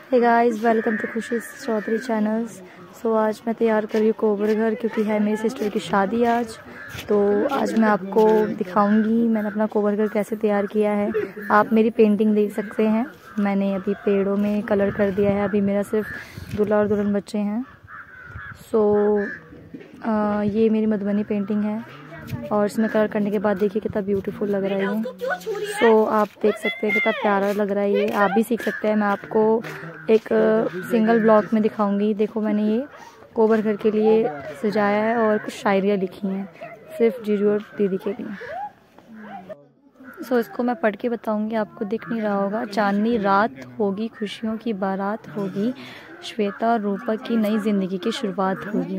Hey guys, welcome to खुशी Chaudhary channels. सो आज मैं तैयार कर रही हूँ कोबर घर, क्योंकि है मेरी सिस्टर की शादी आज। तो आज मैं आपको दिखाऊंगी मैंने अपना कोबर घर कैसे तैयार किया है। आप मेरी पेंटिंग देख सकते हैं, मैंने अभी पेड़ों में कलर कर दिया है। अभी मेरा सिर्फ दूल्हा और दुल्हन बच्चे हैं। सो ये मेरी मधुबनी पेंटिंग है और इसमें कलर करने के बाद देखिए कितना ब्यूटीफुल लग रहा है ये। सो आप देख सकते हैं कितना प्यारा लग रहा है ये, आप भी सीख सकते हैं। मैं आपको एक सिंगल ब्लॉक में दिखाऊंगी। देखो मैंने ये कोबर घर के लिए सजाया है और कुछ शायरियाँ लिखी हैं सिर्फ जीजू और दीदी के लिए। सो इसको मैं पढ़ के बताऊंगी, आपको दिख नहीं रहा होगा। चांदनी रात होगी, खुशियों की बारात होगी, श्वेता और रूपक की नई जिंदगी की शुरुआत होगी।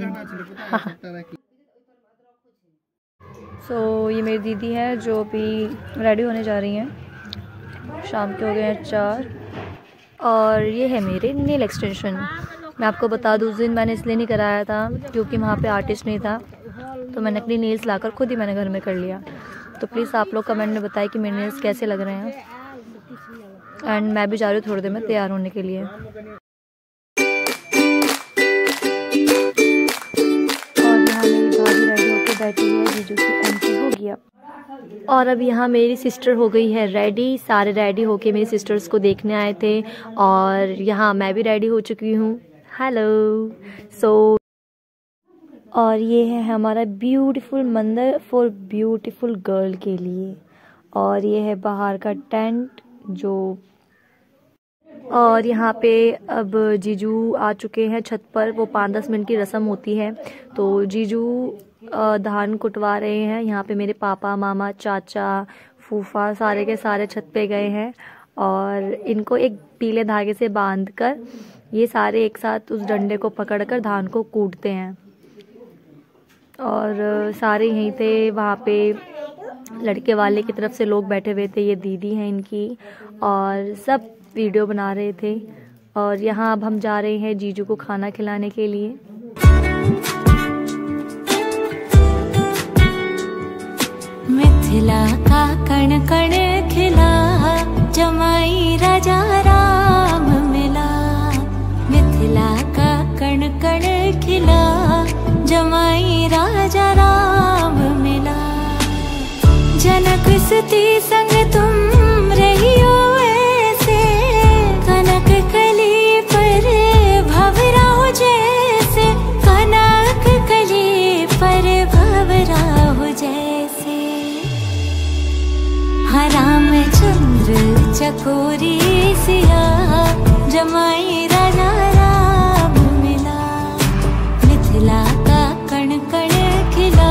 सो ये मेरी दीदी है जो अभी रेडी होने जा रही हैं। शाम के हो गए हैं 4। और ये है मेरे नेल एक्सटेंशन। मैं आपको बता दूँ, उस दिन मैंने इसलिए नहीं कराया था क्योंकि वहाँ पे आर्टिस्ट नहीं था, तो मैंने अपनी नेल्स लाकर खुद ही मैंने घर में कर लिया। तो प्लीज़ आप लोग कमेंट में बताएं कि मेरे नेल्स कैसे लग रहे हैं। एंड मैं भी जा रही हूँ थोड़ी देर में तैयार होने के लिए। बैठी है, जीजू की एंट्री होगी अब। और अब यहाँ मेरी सिस्टर हो गई है रेडी। सारे रेडी होके मेरी सिस्टर्स को देखने आए थे और यहाँ मैं भी रेडी हो चुकी हूँ। हेलो। सो और ये है हमारा ब्यूटीफुल मंदिर फॉर ब्यूटीफुल गर्ल के लिए। और ये है बाहर का टेंट जो, और यहाँ पे अब जीजू आ चुके हैं छत पर। वो 5-10 मिनट की रस्म होती है, तो जीजू धान कुटवा रहे हैं। यहाँ पे मेरे पापा, मामा, चाचा, फूफा सारे के सारे छत पे गए हैं और इनको एक पीले धागे से बांधकर ये सारे एक साथ उस डंडे को पकड़कर धान को कूटते हैं। और सारे यहीं थे, वहाँ पे लड़के वाले की तरफ से लोग बैठे हुए थे। ये दीदी हैं इनकी, और सब वीडियो बना रहे थे। और यहाँ अब हम जा रहे हैं जीजू को खाना खिलाने के लिए। मिथिला का कण कण खिला, जमाई राजा राम मिला। मिथिला का कण कण खिला, जमाई राजा राम मिला। जनक सुती संग तुम रहियो ऐसे, कनक कली पर भंवरा हो जैसे, कनक कली पर भंवरा हो जैसे। रामचंद्र चकोरी सिया, जमाई राजा राम मिला। मिथिला का कण कण खिला।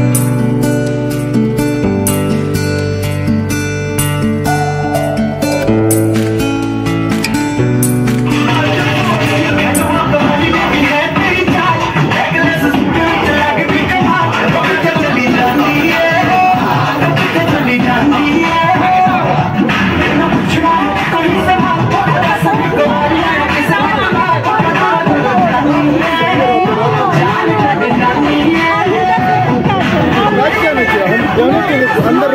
अंदर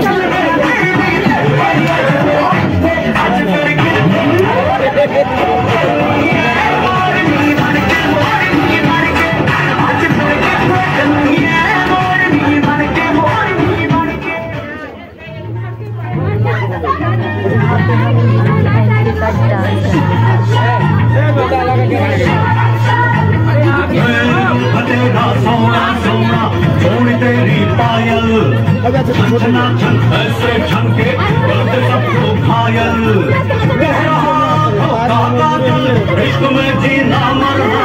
ऐसे झमके सबको घायल, इश्क में जीना मरना।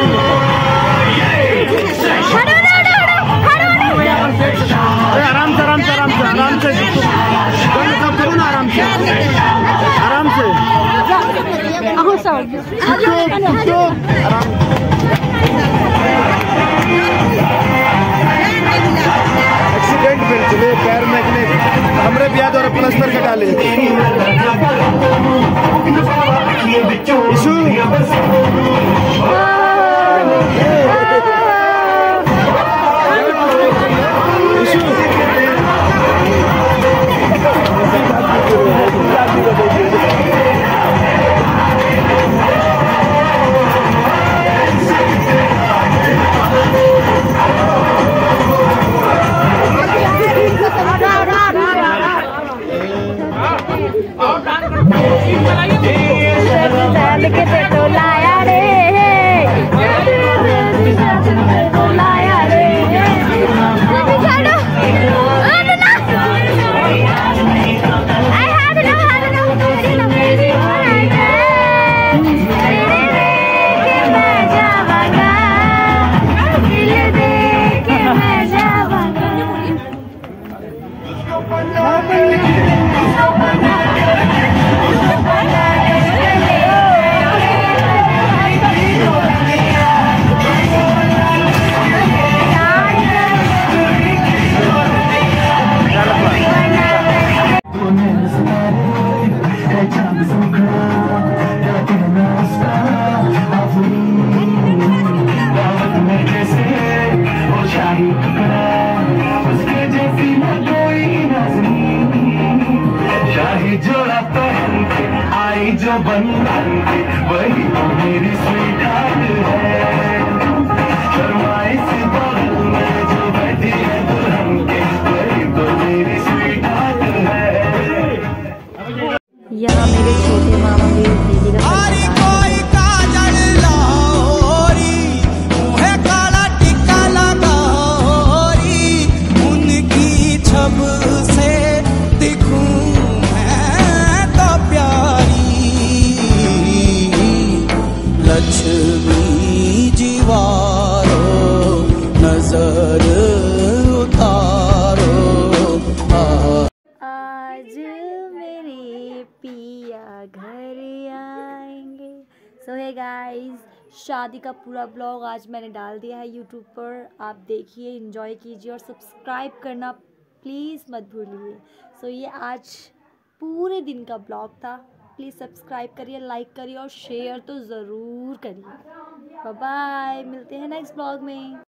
आराम से आराम से आराम से आराम से करो ना, आराम से आराम से। एक्सीडेंट में चले पैर में हमरे ब्याज और प्लस्तर के डाले। बन रही वही तो मेरी स्वीट है। शर्माए से बगल में जो बैठी है दुल्हन के वही तो मेरी स्वीट है। यहाँ मेरे छोटे मामा भी दीदी का लक्ष्मी जीवारो नजर उतारो। आज मेरे पिया घर आएंगे। सो है गाइस, शादी का पूरा ब्लॉग आज मैंने डाल दिया है यूट्यूब पर। आप देखिए, एंजॉय कीजिए और सब्सक्राइब करना प्लीज़ मत भूलिए। सो ये आज पूरे दिन का ब्लॉग था। प्लीज़ सब्सक्राइब करिए, लाइक करिए और शेयर तो ज़रूर करिए। बाय बाय, मिलते हैं नेक्स्ट ब्लॉग में।